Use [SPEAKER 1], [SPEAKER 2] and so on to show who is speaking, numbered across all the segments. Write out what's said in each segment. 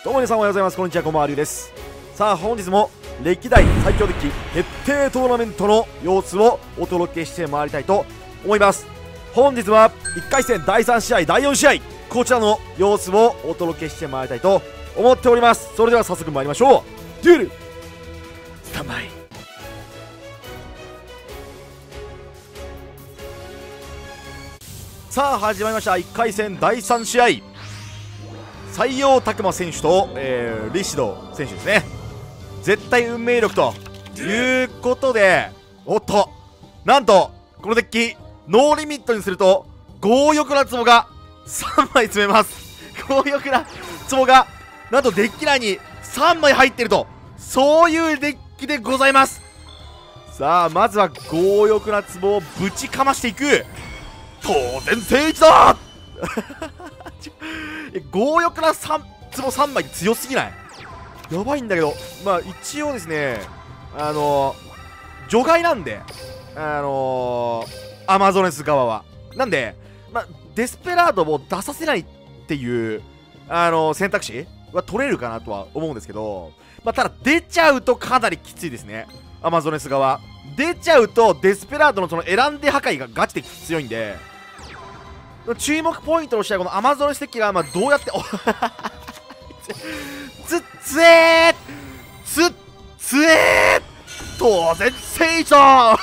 [SPEAKER 1] どうも皆さんおはようございます。こんにちは、こんばんは、りゅうです。さあ本日も歴代最強デッキ決定トーナメントの様子をお届けしてまいりたいと思います。本日は1回戦第3試合第4試合こちらの様子をお届けしてまいりたいと思っております。それでは早速参りましょう。デュエルスタンバイ。さあ始まりました。1回戦第3試合、採用拓磨選手と、リシド選手ですね。絶対運命力ということで、おっとなんとこのデッキノーリミットにすると強欲な壺が3枚詰めます。強欲な壺がなんとデッキ内に3枚入っていると、そういうデッキでございます。さあまずは強欲な壺をぶちかましていく。当然聖一だ強欲な壺3枚強すぎない？やばいんだけど、まあ一応ですね、除外なんで、アマゾネス側はなんで、まあ、デスペラードを出させないっていう選択肢は取れるかなとは思うんですけど、まあ、ただ出ちゃうとかなりきついですね。アマゾネス側出ちゃうとデスペラードのその選んで破壊がガチで強いんで、注目ポイントとしてはこのアマゾネスデッキがまあどうやってつえー当然聖一だ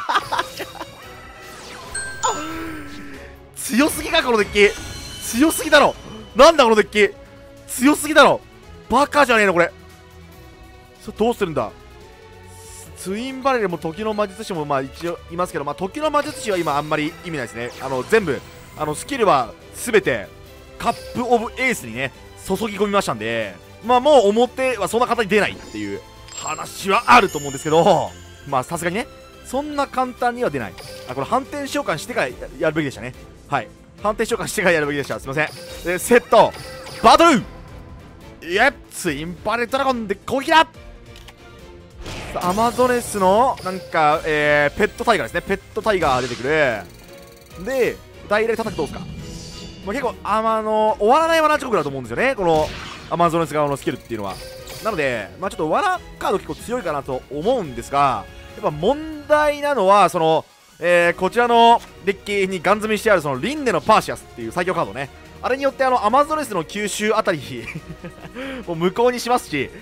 [SPEAKER 1] 強すぎかこのデッキ。強すぎだろ。なんだこのデッキ強すぎだろ。バカじゃねえのこれ。それどうするんだ。ツインバレルも時の魔術師もまあ一応いますけど、まあ時の魔術師は今あんまり意味ないですね。全部スキルは全てカップオブエースにね注ぎ込みましたんで、まあもう表はそんな簡単に出ないっていう話はあると思うんですけど、まあさすがにねそんな簡単には出ない。これ反転召喚してからやるべきでしたね。はい、反転召喚してからやるべきでした。すいません。でセットバトルツインバレルドラゴンで攻撃だ。アマゾネスのなんか、ペットタイガーですね。ペットタイガー出てくる。で大霊叩くどうですか。まあ、結構終わらない罠地獄だと思うんですよね、このアマゾネス側のスキルっていうのは。なのでまあちょっと罠カード結構強いかなと思うんですが、やっぱ問題なのはその、こちらのデッキにガン積みしてあるそのリンネのパーシアスっていう最強カードね。あれによってアマゾネスの吸収あたりもう無効にしますし、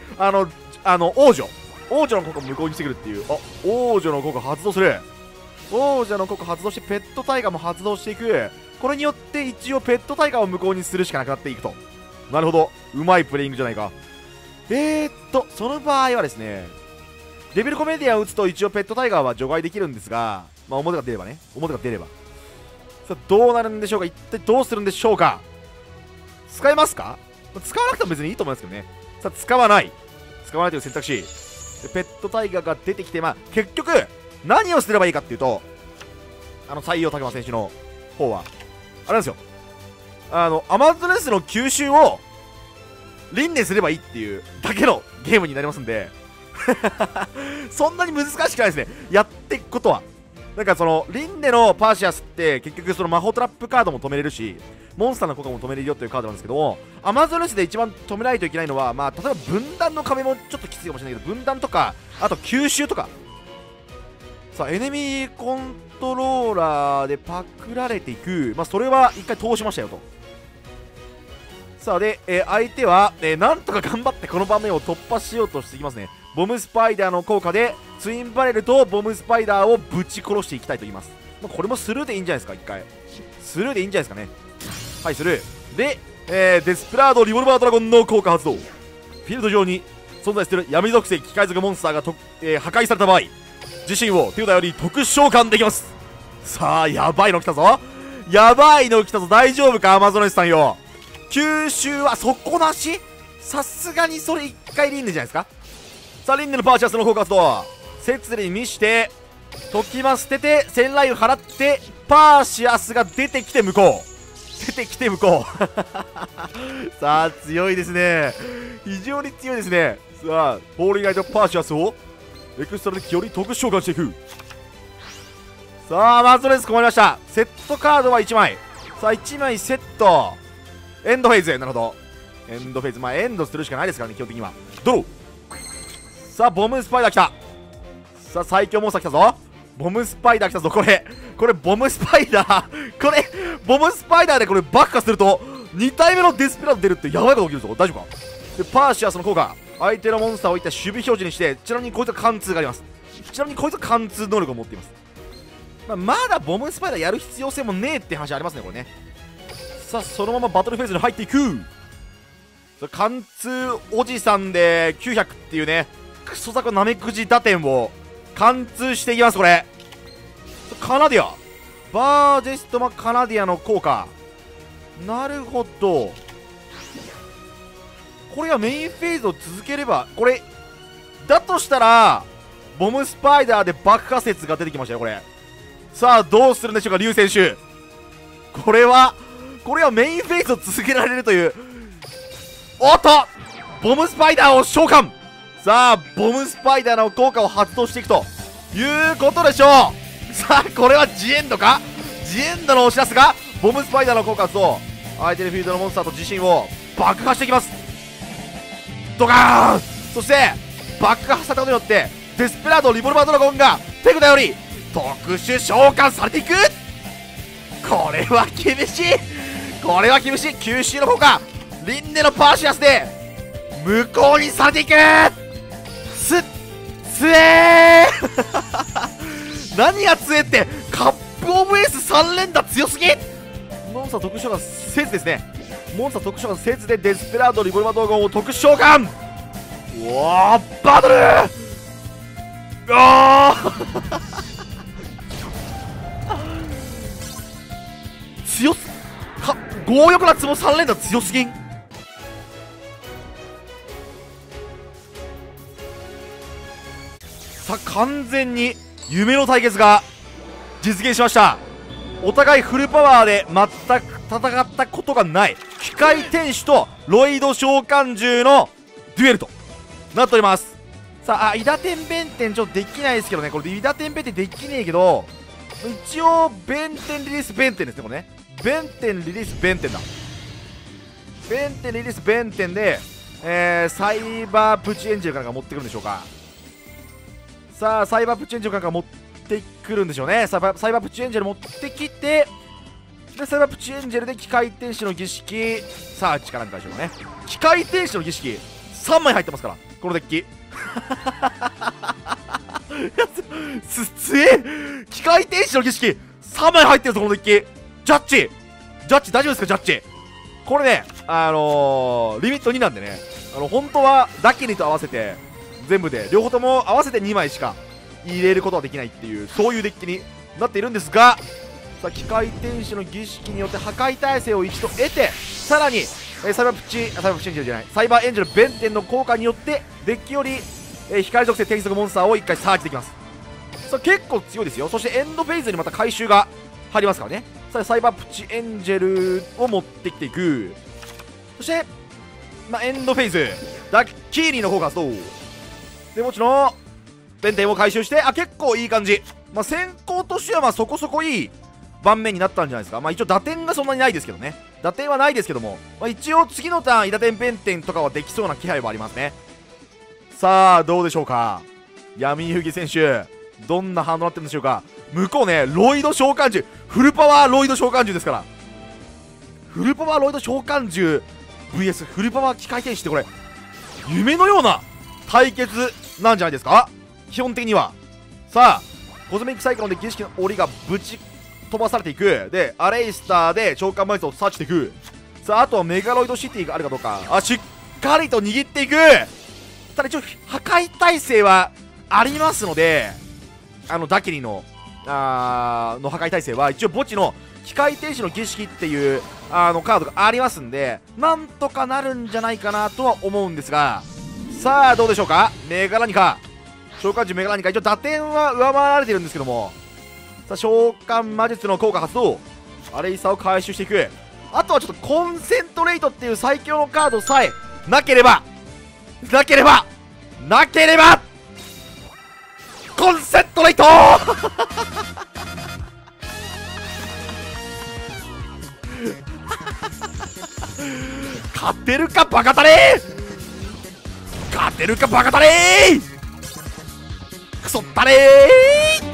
[SPEAKER 1] 王女の効果も無効にしてくるっていう。王女の効果発動する。王者の効果発動してペットタイガーも発動していく。これによって一応ペットタイガーを無効にするしかなくなっていくと。なるほど、うまいプレイングじゃないか。その場合はですね、レベルコメディアンを打つと一応ペットタイガーは除外できるんですが、まあ表が出ればね、表が出ればさあどうなるんでしょうか。一体どうするんでしょうか。使えますか。使わなくても別にいいと思いますけどね。さあ使わないという選択肢でペットタイガーが出てきて、まあ結局何をすればいいかっていうと、採用拓磨選手の方はあれなんですよ、アマゾネスの吸収を輪廻すればいいっていうだけのゲームになりますんでそんなに難しくないですね、やっていくことは。なんかその輪廻のパーシアスって結局その魔法トラップカードも止めれるし、モンスターの効果も止めれるよというカードなんですけども、アマゾネスで一番止めないといけないのは、まあ例えば分断の壁もちょっときついかもしれないけど、分断とかあと吸収とか。さあエネミーコントローラーでパクられていく、まあそれは一回通しましたよと。さあで、相手は、なんとか頑張ってこの場面を突破しようとしていきますね。ボムスパイダーの効果でツインバレルとボムスパイダーをぶち殺していきたいと言います。まあ、これもスルーでいいんじゃないですか。一回スルーでいいんじゃないですかね。はい、スルーで、デスペラードリボルバードラゴンの効果発動。フィールド上に存在している闇属性機械族モンスターが破壊された場合、自身を手札より特殊召喚できます。さあやばいの来たぞ、やばいの来たぞ。大丈夫かアマゾネスさんよ。吸収は底なし、さすがにそれ1回リンネじゃないですか。さあリンネのパーシャスの効果発動、節理に見して時間捨てて戦雷を払ってパーシアスが出てきて無効さあ強いですね、非常に強いですね。さあホーリーナイトパーシアスをエクストラデッキより特殊召喚していく。さあマゾネス困りました。セットカードは1枚。さあ1枚セットエンドフェイズ。なるほど。 エンドフェーズ、エンドするしかないですからね、基本的には。ドロー。さあボムスパイダー来た。さあ最強モンスター来たぞ。ボムスパイダー来たぞ。これボムスパイダーこれボムスパイダーでこれ爆破すると2体目のデスペラード出るってやばいこと起きるぞ。大丈夫か。でパーシアスの効果、相手のモンスターをいった守備表示にして、ちなみにこいつは貫通があります。ちなみにこいつは貫通能力を持っています。まだボムスパイダーやる必要性もねえって話ありますね、これね。さあそのままバトルフェーズに入っていく。貫通おじさんで900っていうね、クソザコナメクジ打点を貫通していきます。これカナディアバージェストマカナディアの効果。なるほど、これがメインフェーズを続ければ、これだとしたらボムスパイダーで爆破説が出てきましたよ。これさあどうするんでしょうか、リュウ選手。これはメインフェーズを続けられるという。おっとボムスパイダーを召喚。さあボムスパイダーの効果を発動していくということでしょう。さあこれはジエンドか、ジエンドのお知らせがボムスパイダーの効果と相手のフィールドのモンスターと自身を爆破していきます。ドカーン。そして爆破されたことによってデスペラードリボルバードラゴンが手札より特殊召喚されていく。これは厳しい、これは厳しい。吸収の効果、リンネのパーシアスで無効にされていく。つえー何が強えって、カップオブエース3連打強すぎ。モンスター特殊召喚せずですね。モンスター特殊召喚せずでデスペラードリボルバードラゴンを特殊召喚。うわーバトルうわー強すか、強欲なツボ3連打強すぎん。さあ完全に夢の対決が実現しました。お互いフルパワーで全く戦ったことがない機械天使とロイド召喚獣のデュエルとなっております。さあイダテン弁天ちょっとできないですけどね。これイダテン弁天できねえけど、一応弁天リリース弁天ですね。これね弁天リリース弁天だ。弁天リリース弁天で、サイバープチエンジェルからが持ってくるんでしょうか。さあサイバープチエンジェルから持ってくるんでしょうね。サイバープチエンジェル持ってきて、でサイバープチエンジェルで機械天使の儀式サーチかなんかでしょうかね。機械天使の儀式3枚入ってますからこのデッキ機械天使の儀式3枚入ってるぞこのデッキ。ジャッジ大丈夫ですかジャッジ。これねリミット2なんでね、本当はダキリと合わせて全部で両方とも合わせて2枚しか入れることはできないっていう、そういうデッキになっているんですが、さあ機械天使の儀式によって破壊耐性を一度得て、さらにサイバープチエンジェルじゃないサイバーエンジェル弁天の効果によってデッキより、光属性転属モンスターを1回サーチできます。さあ結構強いですよ。そしてエンドフェーズにまた回収が入りますからね。さあサイバープチエンジェルを持ってきていく。そして、エンドフェーズダッキーニの効果発動で、もちろん弁天を回収して、結構いい感じ。先行としてはそこそこいい盤面になったんじゃないですか。一応打点がそんなにないですけどね。打点はないですけども、一応次のターンイダテン弁天とかはできそうな気配はありますね。さあどうでしょうか、闇吹選手どんな反応になってるんでしょうか。向こうねロイド召喚獣、フルパワーロイド召喚獣ですから、フルパワーロイド召喚獣 VS フルパワー機械天使ってこれ夢のような対決なんじゃないですか基本的には。さあコズミックサイクロンで儀式の檻がぶち飛ばされていく。でアレイスターで召喚枚数をサーチしていく。さああとはメガロイドシティがあるかどうか、しっかりと握っていく。ただ一応破壊耐性はありますので、ダキリの破壊耐性は一応墓地の機械天使の儀式っていうカードがありますんで、なんとかなるんじゃないかなとは思うんですが、さあどうでしょうか。メガラニカ召喚獣メガラニカ、一応打点は上回られてるんですけども、さあ召喚魔術の効果発動、アレイサを回収していく。あとはちょっとコンセントレイトっていう最強のカードさえなければコンセントレイト勝てるかバカタレー、勝てるかバカタレー、クソったれー。